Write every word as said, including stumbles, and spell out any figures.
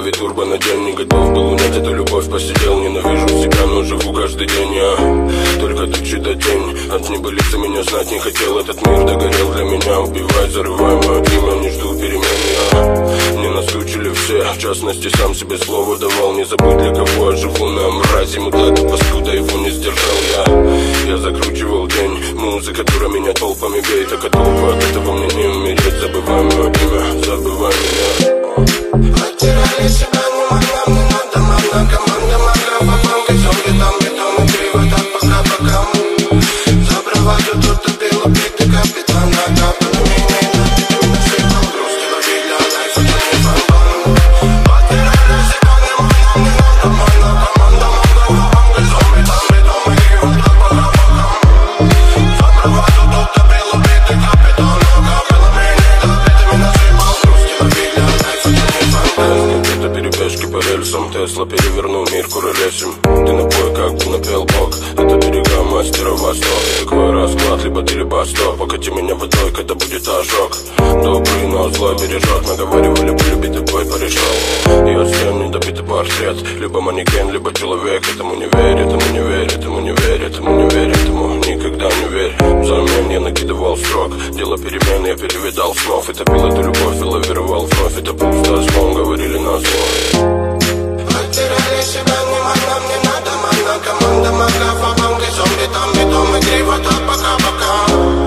голове турбо на день. Не готов был унять эту любовь, посидел. Ненавижу себя, но живу каждый день я. Только тучи до тень. От небылицы меня знать не хотел. Этот мир догорел для меня. Убивай, зарывай мое имя, не жду перемен я. Мне наскучили все, в частности сам себе слово давал. Не забыть, для кого я живу на мразе. Мудак и паскуда, его не сдержал я. Я закручивал день, музыка, которая меня толпами бей. Так толпа, от этого мне не умереть. Забывай мое имя, забывай меня. Потеряли себя, не могла, мне надо, моя команда, моя бабанка. Все где-там, где-то мы криво, так пока-пока. За браваду тут убил убитый капитан. Накапал меня и напитал на сыпал. Грусти лови для лайфа, тут не фонтан. Потеряли себя, не могла, мне надо, моя команда, моя бабанка. Все где-там, где-то мы криво, так пока-пока. За браваду тут убил убитый капитан. Накапал меня и напитал на сыпал. Грусти лови для лайфа, тут не фонтан. Это перебежки по рельсам, Тесла перевернул мир куролесим. Ты на бой, как бы напел бог. Это берега мастера восток. Такой расклад, либо ты, либо стоп. Покати меня водой, когда будет ожог. Добрый, но злой бережет. Наговаривали, полюбить бой порешал. И от стен недобитый портрет. Либо манекен, либо человек. Этому не верь, этому не верь, этому не верь, этому не верь, этому никогда не верь. Взамен я накидывал строк. Дело перемен, я перевидал снов. И топил эту любовь, и лавировал вновь. Это пусто, звон, говорили на зло. Потеряли себя, не могла, мне надо, моя команда, моя бабанка. Все где-там, где-то мы криво, так пока-пока.